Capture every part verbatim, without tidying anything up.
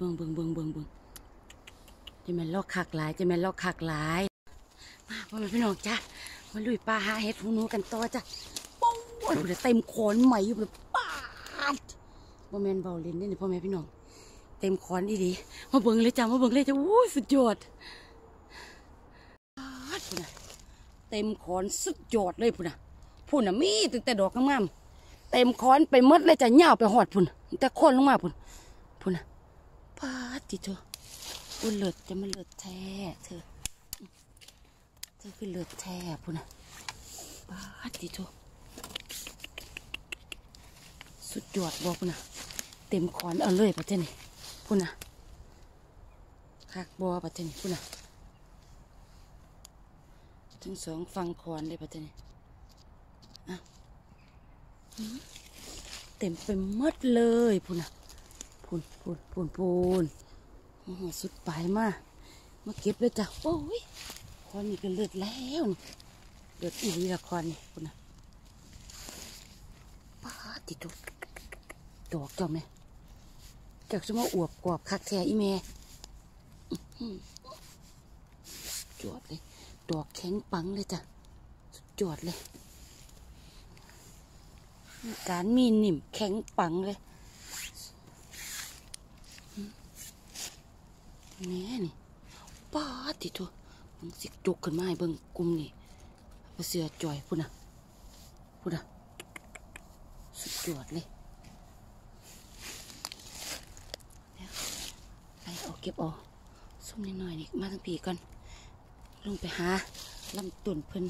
บิ่งเบิ่งเบิ่งเบิ่งเบิ่งจะแม่นลอกคักหลายจะแม่นลอกคักหลายมาพ่อแม่พี่น้องจ้ะมาลุยปลาหาเห็ดหูหนูกันต่อจ้ะปุ้งเลยเต็มขอนใหม่อยู่เลยป้าดพ่อแม่เบาเล่นนี่พ่อแม่พี่น้องเต็มขอนดีดีมาเบิ่งเลยจ้ะมาเบิ่งเลยจ้ะโอ้ยสุดยอดพุ่นน่ะเต็มขอนสุดยอดเลยพุ่นน่ะพุ่นน่ะมีตั้งแต่ดอกงามๆเต็มขอนไปหมดเลยจ้ะเหย่าไปหอดพุ่นแต่โค่นลงมาพุ่นพุ่นน่ะป้าดจิเธออุ้ยเลือดจะมาเลือดแท้เธอเธอคือเลือดแท้พุ่นน่ะป้าดจิเธอสุดยอดบอกพุ่นน่ะเต็มขอนเอาเลยประเทศนี้พุ่นน่ะคักบัวประเทศนี้พุ่นน่ะทั้งสองฟังขอนเลยประเทศนี้อ่ะเต็มไปหมดเลยพุ่นน่ะพุ่นพุ่นพุ่นพุ่นสุดปลายมามาเก็บเลยจ้ะโอ้ยขอนนี่ก็เลือดแล้วนี่เลือดอีละขอนนี่พุ่นน่ะป้าติดดอกดอกจ้าแม่จากสมออวบกรอบคักแท้อีแม่จวดเลยดอกแข็งปังเลยจ้ะสุดยอดเลยการมีนิ่มแข็งปังเลยแม่นี่ป้าติดตัวมันสิกจุกขึ้นมาให้เบิ่งกุมนี่เสือจ่อยพุ่นน่ะพุ่นน่ะสุดยอดเลยไปเอาเก็บเอาส้มนิดหน่อยนี่มาทั้งปีก่อนลงไปหาลำต้นเพิ่น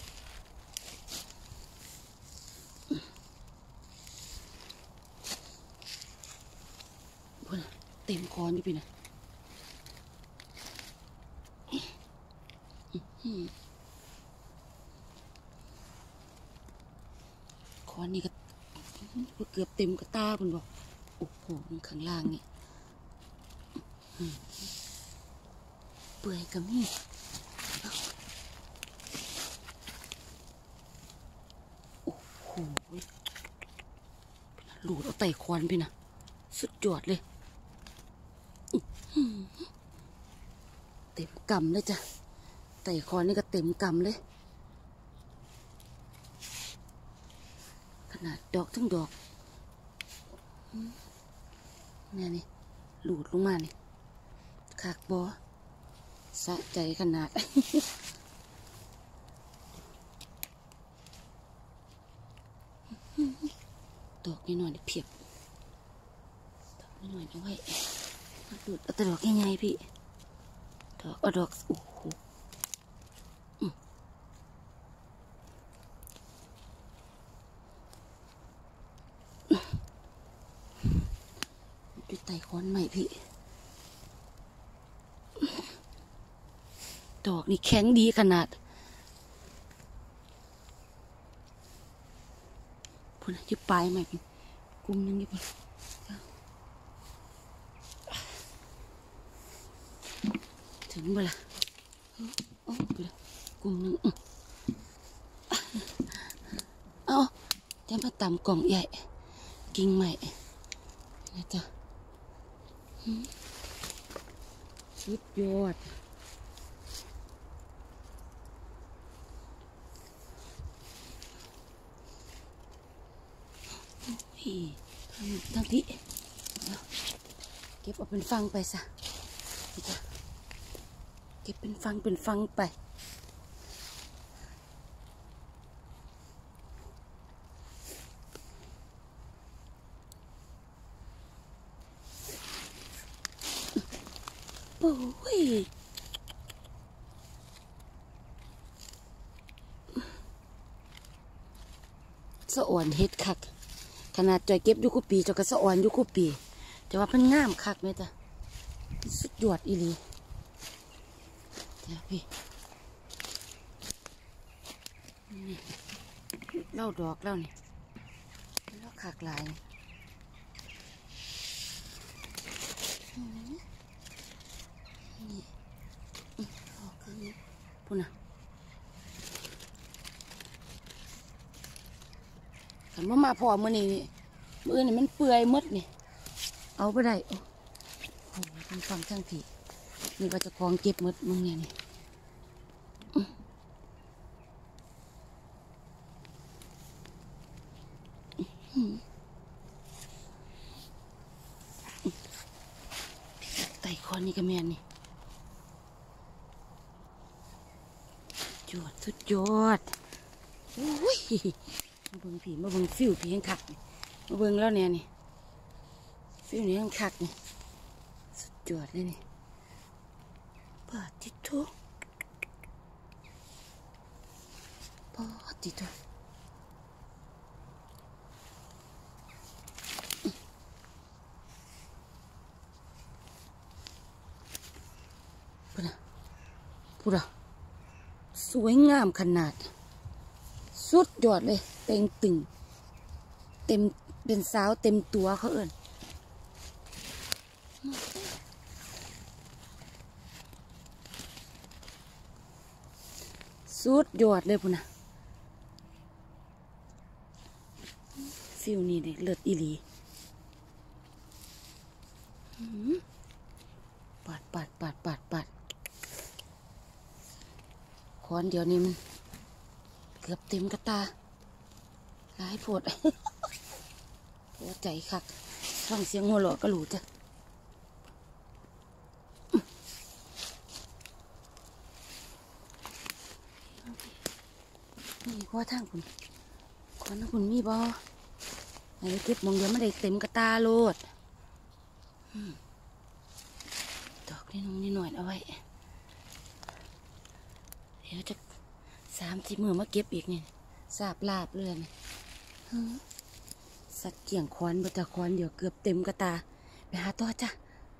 พุ่นน่ะเต็มคอนี่พี่น่ะคอนนี่ก็เกือบเต็มกระตาคุณบอกโอ้โหข้างล่างนี่เปื่อยกับนี่โอ้โหหลุดเอาไต่คอนพี่นะสุดยอดเลยเต็มกำเลยจ้ะไต่คอนนี่ก็เต็มกำเลยขนาดดอกทั้งดอกเนี่ยนี่หลุดลงมานี่ขากบอสะใจขนาดดอกนิดหน่อยเพียบดอกนิดหน่อยเอาไว้หลุดเอาแต่ดอกง่ายๆพี่ดอกเอาดอกโอ้โหดูไต่ค้อนใหม่พี่ดอกนี่แข็งดีขนาดพุ่นยึดปลายใหม่พี่กุ้งนึงยึดพุ่นถึงเวลาโอ้กุ้งนึงเอาจะมาตำกล่องใหญ่กิ่งใหม่นะจ๊ะสุดยอดพี่ทั้งที่เก็บเอาเป็นฟังไปซะนี่จ้ะเก็บเป็นฟังเป็นฟังไปโอ้ยสะอ่อนเฮ็ดคักขนาดจอยเก็บยุคุปีจอยก็สะอ่อนยุคุปีแต่ว่าเพิ่นงามคักไหมจ้ะสุดยอดอีหลีจ้ะพี่นี่เล่าดอกเล่านี่เล่าคักหลายนี่ออกคือพุ่นน่ะขันว่ามาพอมื่อนี้มือนี่มันเปื่อยมดนี่เอาไปได้โอ้ยคุณฟังช่างผีนี่ก็จะกองเก็บหมดมึงเนี่ยนี่ไต่คอนนี่ก็แม่นนี่ยอดสุดยอดโอ้ยมาเบิ่งผีมาเบิ่งฟิวผียังคักมาเบิ่งแล้วเนี่ยนี่ฟิวนี่ยังคักนี่สุดยอดเลยนี่ปาติโตปาติโตพูดนะพูดนะสวยงามขนาดสุดยอดเลยเต็งตึงเต็มเป็นสาวเต็มตัวเขาเอิญสุดยอดเลยพูดนะฟิวนี่เด็กเลิศอีหลีปาดปาดปาดปาดปาดคอนเดี๋ยวนี้มันเกือบเต็มกระตาหลายโพดหัวใจคักฟังเสียงหัวเราะก็รู้จ้ะนี่ว่าทางคุณคอนนะคุณมีบ่ไอ้เก็บมองเดียวไม่ได้เต็มกระตาโลดดอกนี่น้องนี่หน่อยเอาไว้เดี๋ยวจะสามสิบมือมาเก็บอีกนี่สาบลาบเลยนี่สัตว์เกี่ยงคอนบตะคอนเดี๋ยวเกือบเต็มกระตาไปหาต่อจ้ะ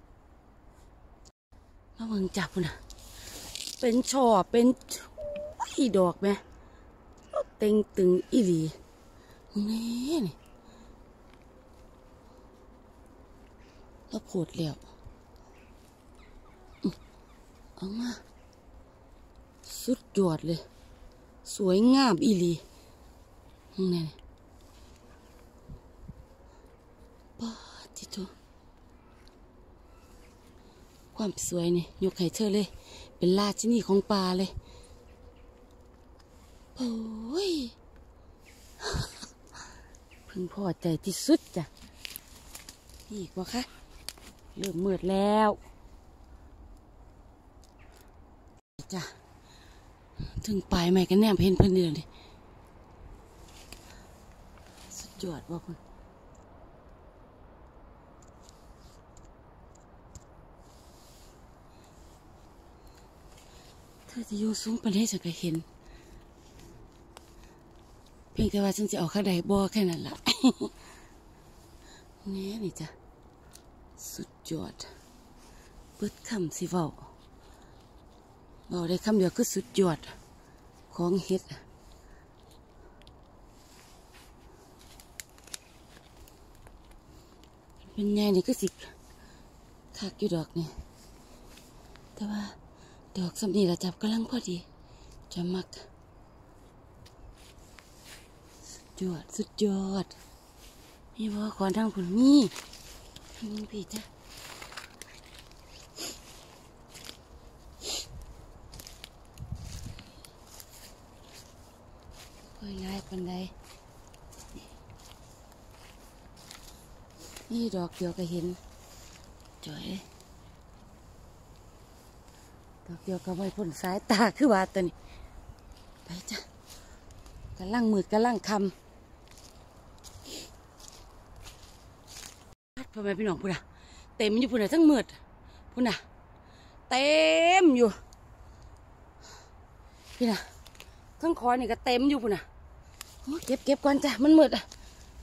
มาเบิ่งจับนะเป็นช่อเป็นอีดอกไหมเต็งตึงอีหลีนี่นี่แล้วโผดแล้วเอามาสุดยอดเลยสวยงามอีหลีนี่ป้าจิโตความสวยนี่ยกให้เธอเลยเป็นราชินีของป่าเลยโอ้ยพึงพอใจที่สุดจ้ะอีกวะคะเริ่มมืดแล้วจ้ะถึงปลายใหม่กันแนมเพนเพื่อนเดือนเลยสุดยอดว่าคุณเธอจะอยู่สูงไปได้ฉันก็เห็นเพียงแต่ว่าฉันจะเอาข้างใดบ่แค่นั้นล่ะนี่นี่จ้ะสุดยอดเปิดคำสิเว้าเว้าได้คำเดียวคือสุดยอดของเฮ็ดเป็นไงนี่ก็สิคักอยู่ดอกนี่แต่ว่าดอกสำนีละจับกำลังพอดีจะมักสุดยอดสุดยอดนี่ว่าขอนทางผุนมีมีผีจ้ะค่อยไล่ปันไดนี่ดอกเดียวก็เห็นจ่อยดอกเดียวก็ไม่พ้นสายตาคือว่าตัวนี้ไปจ้ะกระลังมืดกระลังคำพ่อแม่พี่น้องพูดนะเต็มอยู่พูดนะทั้งมืดพูดนะเต็มอยู่พี่นะทั้งคอนี่ก็เต็มอยู่พูดนะเก็บเก็บก่อนจ้ะมันมืดอ่ะ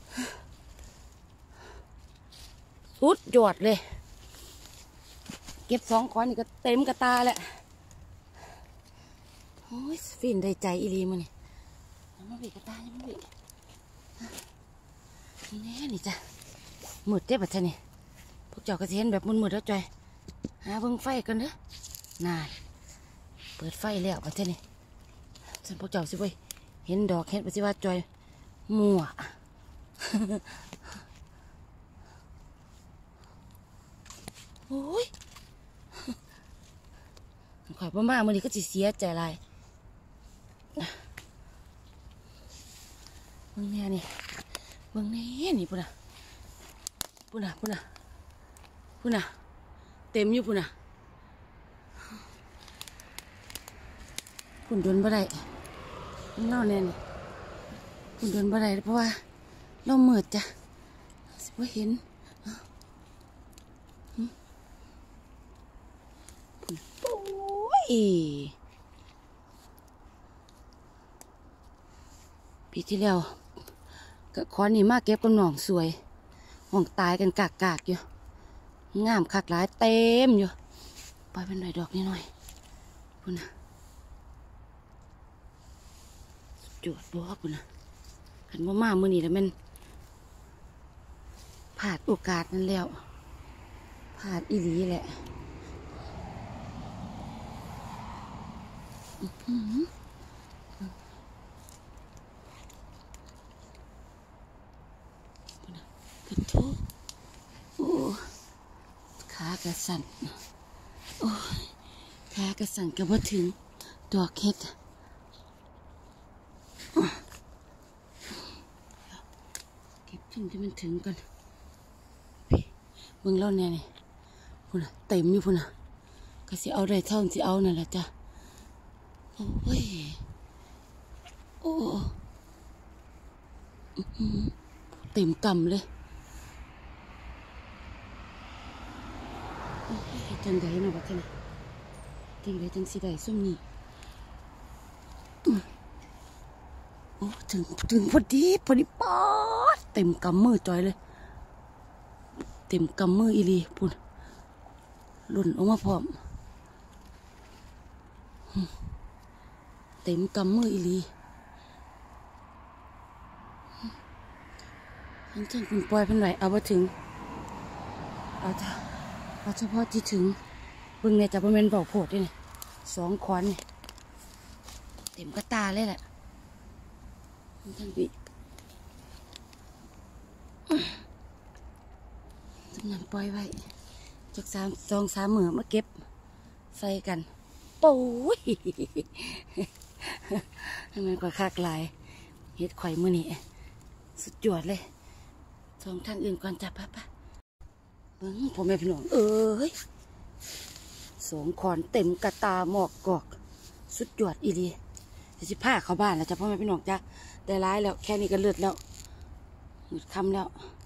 สุดยอดเลยเก็บสองคอนี่ก็เต็มกระตาแหละโอ้ยฟินได้ใจอีลีมันนี่มาบีกระตาเนี่ยมาบีนี่นี่จ้ะมืดเจ็บแบบนี้พวกเจ้าก็จะเห็นแบบมืดๆแล้วจอยหาเบิ่งไฟกันเด้อน่าเปิดไฟแล้วแบบนี้ฉันพวกเจ้าสิเว้ยเห็นดอกเห็นแบบที่ว่าจอยมั่วโอ้ยข่อยพ่อมามื่อนี้ก็จะเสียใจไรเบิ่งแน่นี่เบิ่งแน่นี่พุ่นน่ะพุ่นน่ะพุ่นน่ะพุ่นน่ะเต็มอยู่พุ่นน่ะพุ่นโดนบ่ได้เล่าแน่นี่พุ่นโดนบ่ได้เพราะว่าเราเมิดจ้ะสิบ่เห็นโอ้ยปีที่แล้วก็ขอนี่มาเก็บกับน้องสวยห้องตายกันกากกากอยู่งามคักหลายเต็มอยู่ปล่อยเป็นหน่อยดอกนิดหน่อยพุ่นนะจวดบัวพุ่นนะขันว่ามาเมื่อนี้แล้วมันพลาดโอกาสนั้นแล้วพลาดอีหลีแหละกระทุกโอ้ขากระสั่นโอ้ขากระสั่นก็บ่ถึงดอกเห็ดเก็บถึงที่มันถึงก่อนเบิ่งเล่าเนี่ยนี่พุ่นน่ะเต็มอยู่พุ่นน่ะก็สิเอาได้เท่าสิเอานั่นแหละจ้ะโอ้ยโอ้เต็มกำเลยจังไดเนาะบัดนี้จังไดจังสิได้ซุ่มนี่โอ้ถึงถึงพอดีพอดีป๊อดเต็มกำมือจอยเลยเต็มกำมืออีลีพุ่นหล่นออกมาพร้อมเต็มกำมืออีลีทั้งจังคุณปล่อยเป็นไหวเอาไปถึงเอาจ้ะเอาเฉพาะที่ถึงเบิ่งเนี่ยจะเป็นบอกโผดด้วยนี่สองควันนี่เต็มกระตาเลยแหละทั้งปีจำนวนปล่อยไว้จากสามสองสามมือมาเก็บใส่กันโอ้ยทำไมกว่าคากลายเฮ็ดไข่มือนี่สุดยอดเลยสองทางอื่นก่อนจับปะปะเบิ้งพ่อแม่พี่น้องเอ้ยสองขอนเต็มกระตาหมอกกอกสุดยอดอีดีจะสิผ้าเข้าบ้านแล้วจ้ะพ่อแม่พี่น้องจ้ะได้ร้ายแล้วแค่นี้ก็เลือดแล้วหมดคำแล้ว